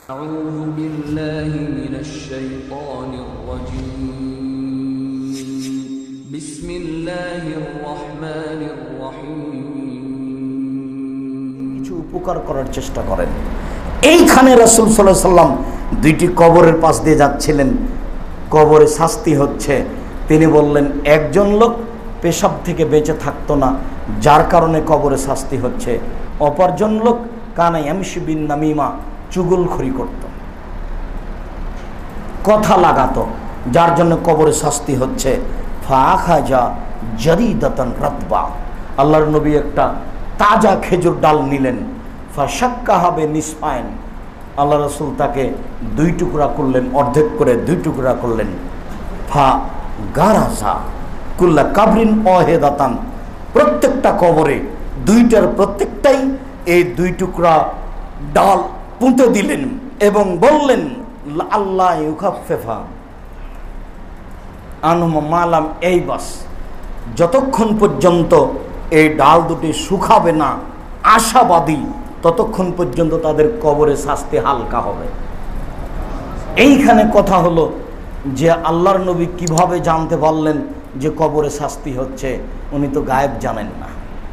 أعوذ بالله من الشيطان الرجيم بسم الله الرحمن الرحيم কিছু উপকার করার চেষ্টা করেন। এইখানে রাসূল সাল্লাল্লাহু আলাইহি সাল্লাম দুইটি কবরের পাশ দিয়ে যাচ্ছিলেন, কবরে শাস্তি হচ্ছে। তিনি বললেন একজন লোক পেশাব থেকে বেঁচে থাকতো না, যার কারণে কবরে শাস্তি হচ্ছে। অপরজন লোক কানা ইয়ামশি বিন নামিমা, চুগলখড়ি করত, কথা লাগাতো, যার জন্য কবরে শাস্তি হচ্ছে। ফাখাজা জারিদাতান রাতবা, আল্লাহর নবী একটা তাজা খেজুর ডাল নিলেন। ফাশাক্কা হবে নিসফাইন, আল্লাহ রাসূল তাকে দুই টুকরা করলেন, অর্ধেক করে দুই টুকরা করলেন। ফা গারাজা কুল্লা কাবরিন ওয়াহিদাতান, প্রত্যেকটা কবরে দুইটার প্রত্যেকটাই এই দুই টুকরা ডাল পুঁতে দিলেন এবং বললেন আল্লাহ ইউখাফফিফা আনহুমা মালাম, এই বাস যতক্ষণ পর্যন্ত এই ডাল দুটি শুকাবে না আশাবাদী, ততক্ষণ পর্যন্ত তাদের কবরে শাস্তি হালকা হবে। এইখানে কথা হলো যে আল্লাহর নবী কিভাবে জানতে পারলেন যে কবরে শাস্তি হচ্ছে? উনি তো গায়েব জানেন না।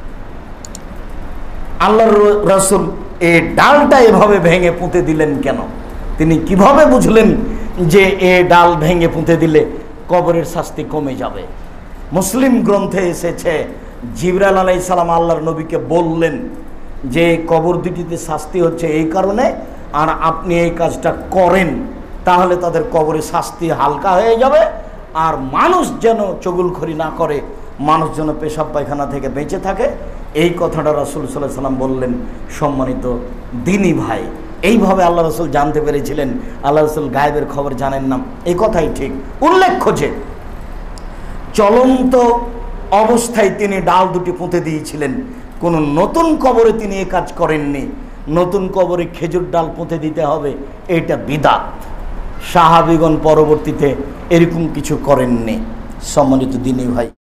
আল্লাহর রাসূল এই ডালটা এভাবে ভেঙে পুঁতে দিলেন কেন? তিনি কিভাবে বুঝলেন যে এ ডাল ভেঙে পুঁতে দিলে কবরের শাস্তি কমে যাবে? মুসলিম গ্রন্থে এসেছে জিবরাইল আলাইহিস সালাম আল্লাহর নবীকে বললেন যে কবর দুটিতে শাস্তি হচ্ছে এই কারণে, আর আপনি এই কাজটা করেন, তাহলে তাদের কবরে শাস্তি হালকা হয়ে যাবে, আর মানুষ যেন চুগলখড়ি না করে, মানুষ যেন পেশাব পায়খানা থেকে বেঁচে থাকে। এই কথাটা রাসূল সাল্লাল্লাহু আলাইহি সাল্লাম বললেন। সম্মানিত দ্বীনি ভাই, এইভাবে আল্লাহ রাসূল জানতে পেরেছিলেন। আল্লাহ রাসূল গায়েবের খবর জানেন না, এই কথাই ঠিক। উল্লেখ্য যে চলন্ত অবস্থায় তিনি ডাল দুটি পুঁতে দিয়েছিলেন, কোনো নতুন কবরে তিনি এ কাজ করেননি। নতুন কবরে খেজুর ডাল পুঁতে দিতে হবে, এটা বিদআত। সাহাবীগণ পরবর্তীতে এরকম কিছু করেননি। সম্মানিত দ্বীনি ভাই।